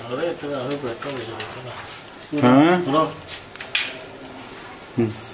Ahora ya te voy a ver por acá, güey. ¿Ah? No.